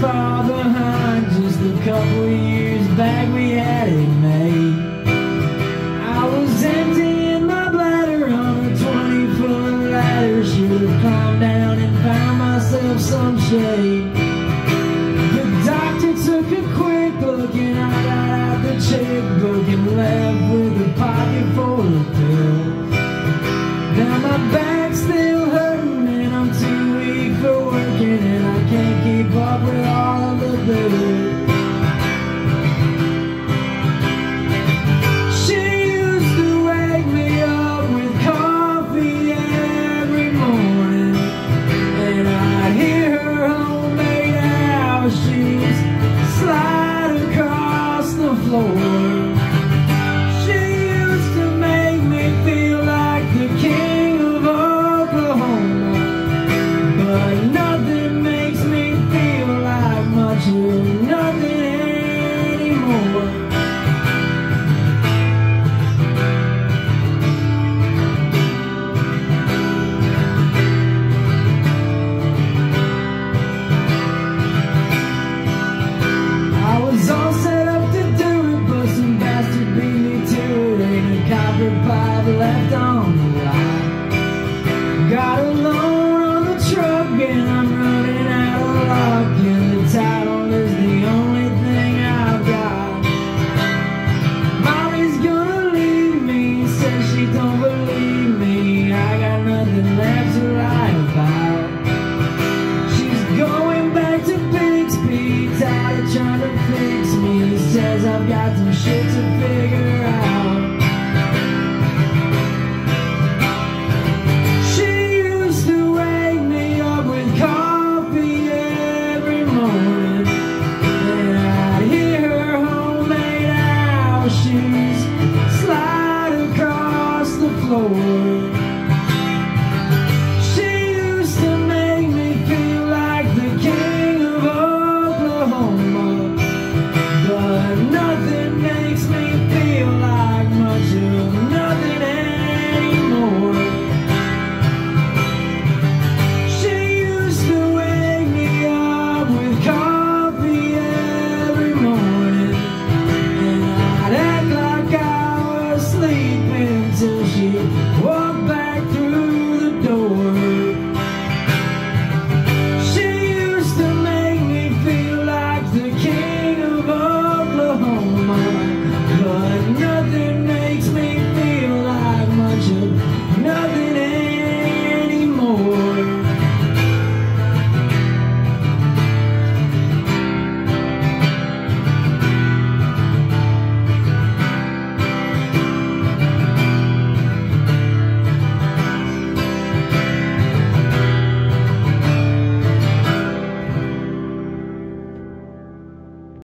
far behind. Just a couple years back we had it made. I was emptying my bladder on a 20-foot ladder. Should have climbed down and found myself some shade. The doctor took a quick look and I got out the checkbook and left with a pocket full of pills. Now my back's still hurting and I'm too weak for working, and I can't keep up with all the bills. She used to wake me up with coffee every morning, and I'd hear her homemade house shoes slide across the floor. She used to make me feel like the king of Oklahoma, but nothing makes me feel like much of nothing anymore. I was all set up to do it, but some bastard beat me to it. Ain't a copper pipe left on the line. Got a loan on the truck and I'm running out of luck, and the title is the only thing I've got. Mommy's gonna leave me, says she don't believe me. I got nothing left to lie about. She's going back to Bixby, tired of trying to fix me. Says I've got some shit to figure out. She used to wake me up with coffee every morning, and I'd hear her homemade house shoes slide across the floor. She used to make me feel like the king of Oklahoma, but nothing makes me feel like much of nothing anymore. She used to wake me up with coffee every morning, and I'd act like I was sleeping till she walked back through the door. She used to make me feel like the king